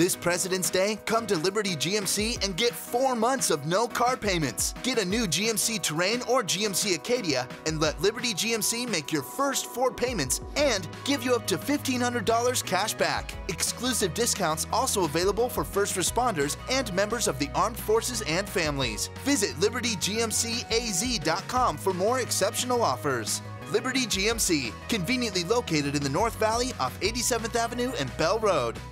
This President's Day, come to Liberty GMC and get 4 months of no car payments. Get a new GMC Terrain or GMC Acadia and let Liberty GMC make your first 4 payments and give you up to $1,500 cash back. Exclusive discounts also available for first responders and members of the armed forces and families. Visit LibertyGMCAZ.com for more exceptional offers. Liberty GMC, conveniently located in the North Valley off 87th Avenue and Bell Road.